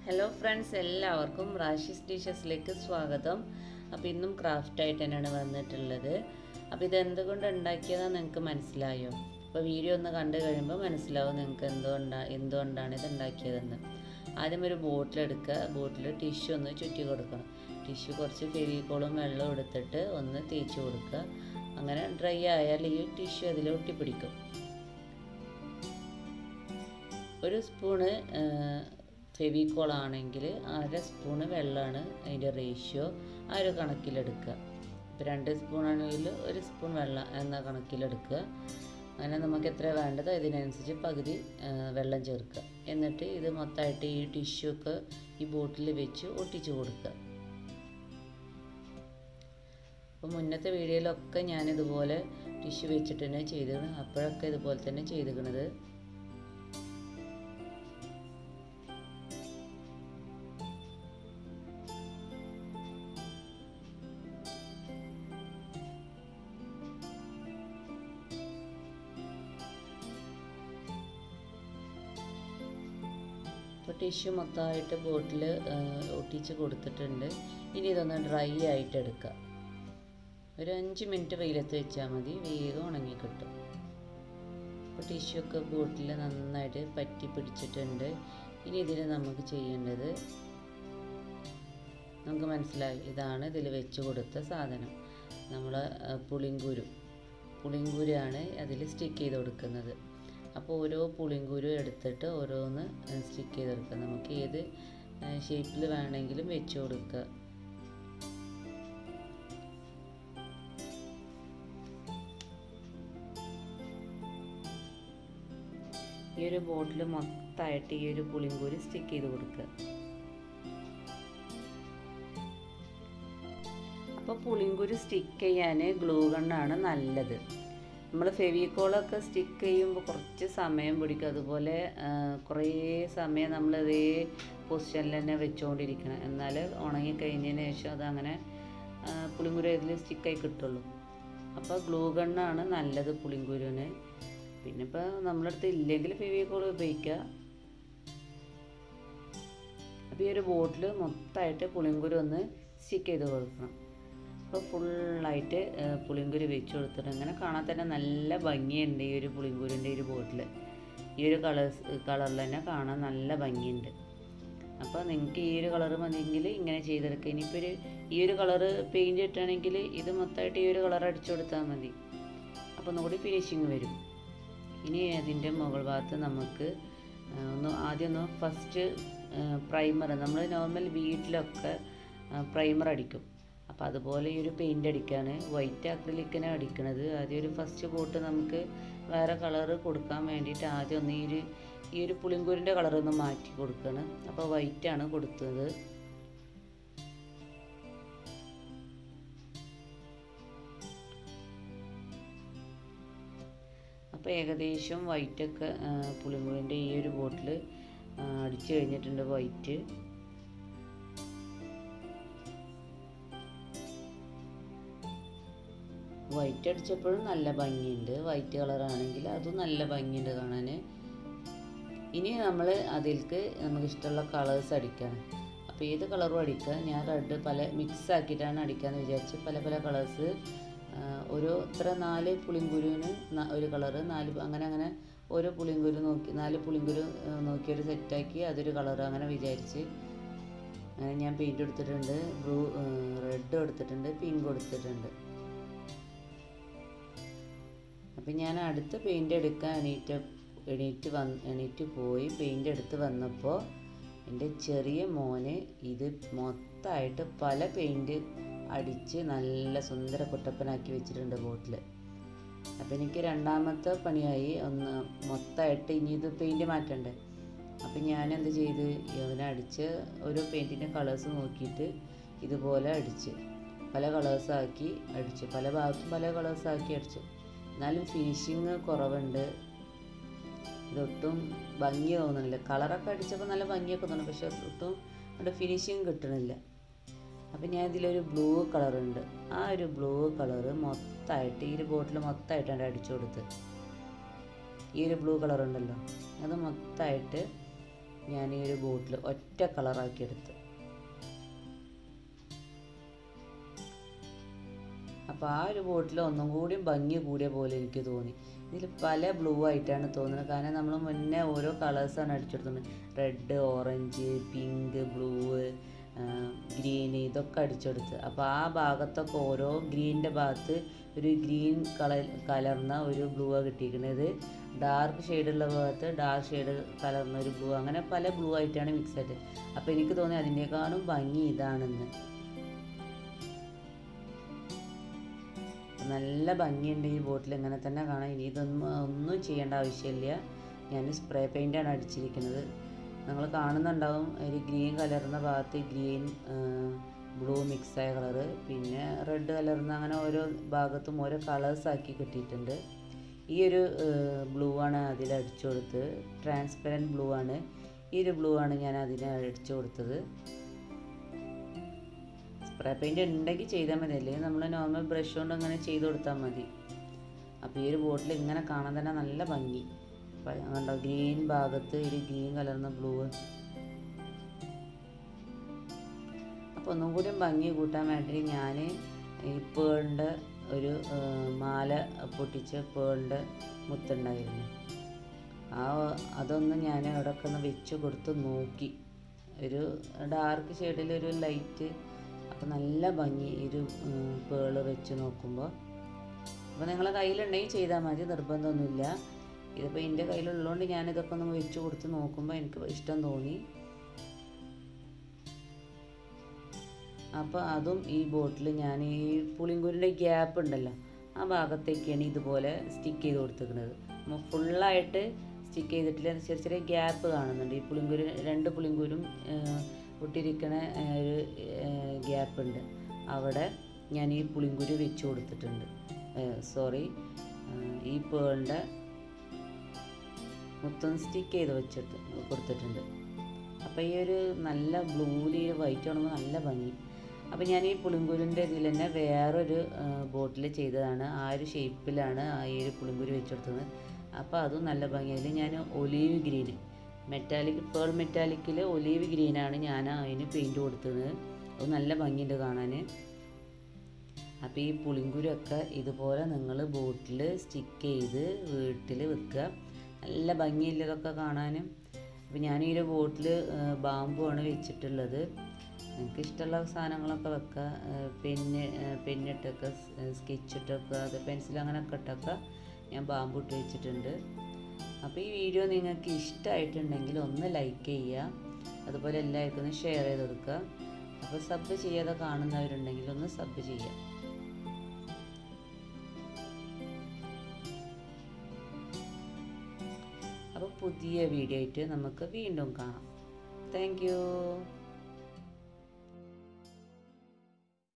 Hello friends, എല്ലാവർക്കും റാഷിസ് ഡിഷസിലേക്ക് സ്വാഗതം. അപ്പോൾ ഇന്നും ക്രാഫ്റ്റായിട്ട് തന്നെയാണ് വന്നിട്ടുള്ളത്. അപ്പോൾ ഇതെന്തുകൊണ്ട് ഉണ്ടാക്കിയതാണെന്ന് നിങ്ങൾക്ക് മനസ്സിലായോ? അപ്പോൾ വീഡിയോ ഒന്ന് കണ്ടു കഴിയുമ്പോൾ മനസ്സിലാവും നിങ്ങൾക്ക് എന്തുകൊണ്ടാണ് ഇത് ഉണ്ടാക്കിയതെന്ന്. ആദ്യം ഒരു ബോട്ടിലെടുക്കുക. ബോട്ടിൽ ടിഷ്യൂ ഒന്ന് ചുറ്റി കൊടുക്കണം. ടിഷ്യൂ കുറച്ച് ഫെവിക്കോളും വെള്ളവും എടുത്തിട്ട് ഒന്ന് തേച്ച് കൊടുക്കുക. അങ്ങനെ ഡ്രൈ ആയാൽ ഈ ടിഷ്യൂ അതിൽ ഒട്ടിപ്പിടിക്കും. ഒരു സ്പൂണ് ഫെവിക്കോൾ ആണെങ്കിൽ 1/2 സ്പൂണ് വെള്ളമാണ് അതിൻ്റെ റേഷ്യോ. ആ ഒരു കണക്കിലെടുക്കുക. ഇപ്പോൾ 2 സ്പൂണാണെങ്കിൽ 1 സ്പൂൺ വെള്ളം എന്ന കണക്കിലെടുക്കുക. അങ്ങനെ നമുക്ക് എത്ര വേണ്ടത് അതിനനുസരിച്ച് പകുതി വെള്ളം ചേർക്കുക. എന്നിട്ട് ഇത് മൊത്തമായിട്ട് ഈ ടിഷ്യൂ ഒക്കെ ഈ ബോട്ടിൽ വെച്ച് ഒട്ടിച്ച് കൊടുക്കുക. അപ്പോൾ മുന്നത്തെ വീഡിയോയിലൊക്കെ ഞാനിതുപോലെ ടിഷ്യൂ വെച്ചിട്ട് തന്നെ ചെയ്തിരുന്നു. അപ്പോഴൊക്കെ ഇതുപോലെ തന്നെ ചെയ്തിരിക്കുന്നത്. അപ്പോൾ ടിഷ്യൂ മൊത്തമായിട്ട് ബോട്ടിൽ ഒട്ടിച്ച് കൊടുത്തിട്ടുണ്ട്. ഇനി ഇതൊന്ന് ഡ്രൈ ആയിട്ട് എടുക്കുക. ഒരു 5 മിനിറ്റ് വെയിലത്ത് വെച്ചാൽ മതി, വേഗം ഉണങ്ങി കിട്ടും. അപ്പോൾ ടിഷ്യൂ ഒക്കെ ബോട്ടിൽ നന്നായിട്ട് പറ്റി പിടിച്ചിട്ടുണ്ട്. ഇനി ഇതിൽ നമുക്ക് ചെയ്യേണ്ടത്, നമുക്ക് മനസ്സിലായി, ഇതാണ് ഇതിൽ വെച്ച് കൊടുത്ത സാധനം. നമ്മൾ പുളിങ്കുരുവാണ് അതിൽ സ്റ്റിക്ക് ചെയ്ത് കൊടുക്കുന്നത്. അപ്പോൾ ഓരോ പുളിങ്കുരു എടുത്തിട്ട് ഓരോന്ന് സ്റ്റിക്ക് ചെയ്തെടുക്കുക. നമുക്ക് ഏത് ഷേപ്പിൽ വേണമെങ്കിലും വെച്ച് കൊടുക്കുക. ഈ ഒരു ബോട്ടിൽ മൊത്തമായിട്ട് ഈ ഒരു പുളിങ്കുരു സ്റ്റിക്ക് ചെയ്ത് കൊടുക്കുക. അപ്പോൾ പുളിങ്കുരു സ്റ്റിക്ക് ചെയ്യാൻ ഗ്ലൂ ഗണ്ണാണ് നല്ലത്. നമ്മൾ ഫെവിക്കോളൊക്കെ സ്റ്റിക്ക് ചെയ്യുമ്പോൾ കുറച്ച് സമയം പിടിക്കും. അതുപോലെ കുറേ സമയം നമ്മൾ അതേ പൊസിഷനിൽ തന്നെ വെച്ചുകൊണ്ടിരിക്കണം. എന്നാൽ ഉണങ്ങിക്കഴിഞ്ഞതിന് ശേഷം അതങ്ങനെ പുളിങ്കുരു ഇതിൽ സ്റ്റിക്കായി കിട്ടുള്ളൂ. അപ്പോൾ ഗ്ലൂ ഗണ്ണാണ് നല്ലത് പുളിങ്കുരുവിന്. പിന്നെ ഇപ്പോൾ നമ്മളടുത്ത് ഇല്ലെങ്കിൽ ഫെവിക്കോൾ ഉപയോഗിക്കുക. അപ്പോൾ ഈ ഒരു ബോട്ടിൽ മൊത്തമായിട്ട് പുളിങ്കുരു ഒന്ന് സ്റ്റിക്ക് ചെയ്ത് കൊടുക്കണം. അപ്പോൾ ഫുള്ളായിട്ട് പുളിങ്കുരു വെച്ച് കൊടുത്തിട്ട് അങ്ങനെ കാണാൻ തന്നെ നല്ല ഭംഗിയുണ്ട്. ഈ ഒരു പുളിങ്കുരുവിൻ്റെ ഒരു ബോട്ടിൽ ഈ ഒരു കളറിൽ തന്നെ കാണാൻ നല്ല ഭംഗിയുണ്ട്. അപ്പോൾ നിങ്ങൾക്ക് ഈ ഒരു കളറ് മതിയെങ്കിൽ ഇങ്ങനെ ചെയ്തെടുക്കുക. ഇനിയിപ്പോൾ ഈ ഒരു കളറ് പെയിൻറ്റ് ഇട്ടാണെങ്കിൽ ഇത് മൊത്തമായിട്ട് ഈ ഒരു കളർ അടിച്ചു കൊടുത്താൽ മതി. അപ്പോൾ ഒന്നുകൂടി ഫിനിഷിങ് വരും. ഇനി അതിൻ്റെ മുകൾ ഭാഗത്ത് നമുക്ക് ആദ്യം ഫസ്റ്റ് പ്രൈമർ, നമ്മൾ നോർമൽ വീട്ടിലൊക്കെ പ്രൈമർ അടിക്കും. അപ്പോൾ അതുപോലെ ഈ ഒരു പെയിൻ്റ് അടിക്കുകയാണ്. വൈറ്റ് അക്രിലിക്കിനെ അടിക്കണത്. ആദ്യം ഒരു ഫസ്റ്റ് കോട്ട് നമുക്ക് വേറെ കളറ് കൊടുക്കാൻ വേണ്ടിയിട്ട് ആദ്യം ഒന്ന് ഈ ഒരു പുളിങ്കുരിൻ്റെ കളറൊന്ന് മാറ്റി കൊടുക്കുകയാണ്. അപ്പോൾ വൈറ്റാണ് കൊടുത്തത്. അപ്പോൾ ഏകദേശം വൈറ്റൊക്കെ പുളിങ്കുരിൻ്റെ ഈ ഒരു ബോട്ടിൽ അടിച്ചു കഴിഞ്ഞിട്ടുണ്ട്. വൈറ്റ് അടിച്ചപ്പോഴും നല്ല ഭംഗിയുണ്ട്. വൈറ്റ് കളറാണെങ്കിൽ അതും നല്ല ഭംഗിയുണ്ട് കാണാൻ. ഇനി നമ്മൾ അതിലേക്ക് നമുക്ക് ഇഷ്ടമുള്ള കളേഴ്സ് അടിക്കണം. അപ്പോൾ ഏത് കളറും അടിക്കുക. ഞാൻ റെഡ് മിക്സ് ആക്കിയിട്ടാണ് അടിക്കാമെന്ന് വിചാരിച്ച് പല കളേഴ്സ് ഇത്ര 4 പുളിങ്കുരുവിന് ഒരു കളറ്, 4 അങ്ങനെ ഓരോ പുളിങ്കുരു നോക്കി 4 പുളിങ്കുരു നോക്കിയൊരു സെറ്റാക്കി അതൊരു കളറ് അങ്ങനെ വിചാരിച്ച് അങ്ങനെ ഞാൻ പെയിൻറ്റ് എടുത്തിട്ടുണ്ട്. റെഡ് എടുത്തിട്ടുണ്ട്, പിങ്ക് എടുത്തിട്ടുണ്ട്. അപ്പം ഞാൻ അടുത്ത് പെയിൻ്റ് എടുക്കാൻ എണീറ്റ് പോയി പെയിൻ്റ് എടുത്ത് വന്നപ്പോൾ എൻ്റെ ചെറിയ മോന് ഇത് മൊത്തമായിട്ട് പല പെയിൻറ്റ് അടിച്ച് നല്ല സുന്ദര കുട്ടപ്പനാക്കി വെച്ചിട്ടുണ്ട് ബോട്ടിൽ. അപ്പം എനിക്ക് രണ്ടാമത്തെ പണിയായി. മൊത്തമായിട്ട് ഇനി ഇത് പെയിൻറ്റ് മാറ്റണ്ടേ. അപ്പം ഞാൻ എന്ത് ചെയ്ത്, ഇവനടിച്ച് ഓരോ പെയിൻറ്റിൻ്റെ കളേഴ്സ് നോക്കിയിട്ട് ഇതുപോലെ അടിച്ച് പല കളേഴ്സാക്കി അടിച്ചു. പല ഭാഗത്തും പല കളേഴ്സാക്കി അടിച്ചു. എന്നാലും ഫിനിഷിങ് കുറവുണ്ട്. ഇതൊട്ടും ഭംഗി തോന്നുന്നില്ല. കളറൊക്കെ അടിച്ചപ്പോൾ നല്ല ഭംഗിയൊക്കെ തോന്നുന്നു, പക്ഷെ ഒട്ടും അവിടെ ഫിനിഷിങ് കിട്ടണില്ല. അപ്പം ഞാൻ ഇതിലൊരു ബ്ലൂ കളറുണ്ട്. ആ ഒരു ബ്ലൂ കളറ് മൊത്തമായിട്ട് ഈ ഒരു ബോട്ടിൽ മൊത്തമായിട്ടാണ് അടിച്ചു കൊടുത്ത്. ഈ ഒരു ബ്ലൂ കളറുണ്ടല്ലോ അത് മൊത്തമായിട്ട് ഞാൻ ഈ ഒരു ബോട്ടിൽ ഒറ്റ കളറാക്കി എടുത്ത്. അപ്പോൾ ആ ഒരു ബോട്ടിൽ ഒന്നും കൂടി ഭംഗി കൂടിയ പോലെ എനിക്ക് തോന്നി. ഇതിൽ പല ബ്ലൂ ആയിട്ടാണ് തോന്നുന്നത്, കാരണം നമ്മൾ മുന്നേ ഓരോ കളേഴ്സാണ് അടിച്ചെടുത്തുന്നത്. Red, orange, pink, blue, green, ഇതൊക്കെ അടിച്ചെടുത്ത്. അപ്പോൾ ആ ഭാഗത്തൊക്കെ ഓരോ ഗ്രീനിൻ്റെ ഭാഗത്ത് ഒരു ഗ്രീൻ കലർന്ന ഒരു ബ്ലൂ കിട്ടിയിരിക്കുന്നത്. ഡാർക്ക് ഷെയ്ഡുള്ള ഭാഗത്ത് ഡാർക്ക് ഷെയ്ഡ് കലർന്ന ഒരു ബ്ലൂ, അങ്ങനെ പല ബ്ലൂ ആയിട്ടാണ് മിക്സ് ആയിട്ട്. അപ്പോൾ എനിക്ക് തോന്നി അതിനേക്കാളും ഭംഗി ഇതാണെന്ന്. നല്ല ഭംഗിയുണ്ട് ഈ ബോട്ടിൽ, ഇങ്ങനെ തന്നെ കാണാം. ഇനി ഒന്നും ചെയ്യേണ്ട ആവശ്യമില്ല. ഞാൻ സ്പ്രേ പെയിൻ്റാണ് അടിച്ചിരിക്കുന്നത്. നിങ്ങൾ കാണുന്നുണ്ടാവും ഒരു ഗ്രീൻ കലർന്ന ഭാഗത്ത് ഗ്രീൻ, ബ്ലൂ മിക്സായ കളറ്, പിന്നെ റെഡ് കലർന്ന, അങ്ങനെ ഓരോ ഭാഗത്തും ഓരോ കളേഴ്സാക്കി കിട്ടിയിട്ടുണ്ട്. ഈ ഒരു ബ്ലൂ ആണ് അതിൽ അടിച്ചു കൊടുത്തത്. ട്രാൻസ്പെറൻറ്റ് ബ്ലൂ ആണ്. ഈ ഒരു ബ്ലൂ ആണ് ഞാൻ അതിന് അടിച്ചു കൊടുത്തത്. സ്പ്രേ പെയിൻറ്റ് ഉണ്ടെങ്കിൽ ചെയ്താൽ മതി, അല്ലെങ്കിൽ നമ്മൾ നോർമൽ ബ്രഷ് കൊണ്ട് അങ്ങനെ ചെയ്ത് കൊടുത്താൽ മതി. അപ്പോൾ ഈ ഒരു ബോട്ടിൽ ഇങ്ങനെ കാണാൻ തന്നെ നല്ല ഭംഗി. കണ്ടോ, ഗ്രീൻ ഭാഗത്ത് ഒരു ഗ്രീൻ കലർന്ന ബ്ലൂ. അപ്പോൾ ഒന്നും കൂടി ഭംഗി കൂട്ടാൻ വേണ്ടി ഞാൻ ഈ പേളിൻ്റെ ഒരു മാല പൊട്ടിച്ച് പേളിൻ്റെ മുത്തുണ്ടായിരുന്നു, അതൊന്ന് ഞാൻ അവിടെയൊക്കെ ഒന്ന് വെച്ച് കൊടുത്ത് നോക്കി. ഒരു ഡാർക്ക് ഷെയ്ഡിലൊരു ലൈറ്റ്, അപ്പോൾ നല്ല ഭംഗി ഒരു പേള് വെച്ച് നോക്കുമ്പോൾ. അപ്പോൾ നിങ്ങളെ കയ്യിലുണ്ടെങ്കിൽ ചെയ്താൽ മതി, നിർബന്ധമൊന്നുമില്ല. ഇതിപ്പോൾ എൻ്റെ കയ്യിലുള്ളതുകൊണ്ട് ഞാനിതൊക്കെ ഒന്ന് വെച്ച് കൊടുത്ത് നോക്കുമ്പോൾ എനിക്ക് ഇഷ്ടം തോന്നി. അപ്പോൾ അതും ഈ ബോട്ടിൽ ഞാൻ ഈ പുളിങ്കുരിൻ്റെ ഗ്യാപ്പ് ഉണ്ടല്ലോ, ആ ഭാഗത്തേക്കാണ് ഇതുപോലെ സ്റ്റിക്ക് ചെയ്ത് കൊടുത്തിരിക്കുന്നത്. നമ്മൾ ഫുള്ളായിട്ട് സ്റ്റിക്ക് ചെയ്തിട്ടില്ല, ചെറിയ ചെറിയ ഗ്യാപ്പ് കാണുന്നുണ്ട്. ഈ പുളിങ്കുരു, രണ്ട് പുളിങ്കുരും ഒട്ടിരിക്കണ ഒരു ഗ്യാപ്പ് ഉണ്ട്, അവിടെ ഞാൻ ഈ പുളിങ്കുരു വെച്ച് കൊടുത്തിട്ടുണ്ട്. ഈ പേളിൻ്റെ മൊത്തം സ്റ്റിക്ക് ചെയ്ത് കൊടുത്തിട്ടുണ്ട്. അപ്പോൾ ഈ ഒരു നല്ല ബ്ലൂവിൽ വൈറ്റ് ആണെങ്കിൽ നല്ല ഭംഗി. അപ്പോൾ ഞാൻ ഈ പുളിങ്കുരുൻ്റെ ഇതിൽ തന്നെ വേറൊരു ബോട്ടിൽ ചെയ്തതാണ്. ആ ഒരു ഷേപ്പിലാണ് ഈ ഒരു പുളിങ്കുരു വെച്ച് കൊടുത്തത്. അപ്പോൾ അതും നല്ല ഭംഗി. അതിൽ ഞാൻ ഒലീവ് ഗ്രീൻ, പേൾ മെറ്റാലിക്കിൽ ഒലീവ് ഗ്രീനാണ് ഞാൻ അതിന് പെയിൻറ്റ് കൊടുത്തത്. അത് നല്ല ഭംഗിയുണ്ട് കാണാൻ. അപ്പോൾ ഈ പുളിങ്കുരൊക്കെ ഇതുപോലെ നിങ്ങൾ ബോട്ടിൽ സ്റ്റിക്ക് ചെയ്ത് വീട്ടിൽ വെക്കുക, നല്ല ഭംഗിയില്ല ഇതൊക്കെ കാണാനും. അപ്പോൾ ഞാൻ ഈ ഒരു ബോട്ടിൽ ബാമ്പു ആണ് വെച്ചിട്ടുള്ളത്. നിങ്ങൾക്ക് ഇഷ്ടമുള്ള സാധനങ്ങളൊക്കെ വെക്കുക, പെന്നിട്ടൊക്കെ, സ്കെച്ചിട്ടൊക്കെ, അത് പെൻസിൽ അങ്ങനെയൊക്കെ ഇട്ടൊക്കെ ഞാൻ ബാമ്പു ഇട്ട് വെച്ചിട്ടുണ്ട്. അപ്പോൾ ഈ വീഡിയോ നിങ്ങൾക്ക് ഇഷ്ടമായിട്ടുണ്ടെങ്കിൽ ഒന്ന് ലൈക്ക് ചെയ്യുക, അതുപോലെ എല്ലാവർക്കും ഒന്ന് ഷെയർ ചെയ്ത് കൊടുക്കുക. അപ്പോൾ സബ് ചെയ്യാതെ കാണുന്നവരുണ്ടെങ്കിൽ ഒന്ന് സബ് ചെയ്യുക. അപ്പോൾ പുതിയ വീഡിയോ ആയിട്ട് നമുക്ക് വീണ്ടും കാണാം. Thank U.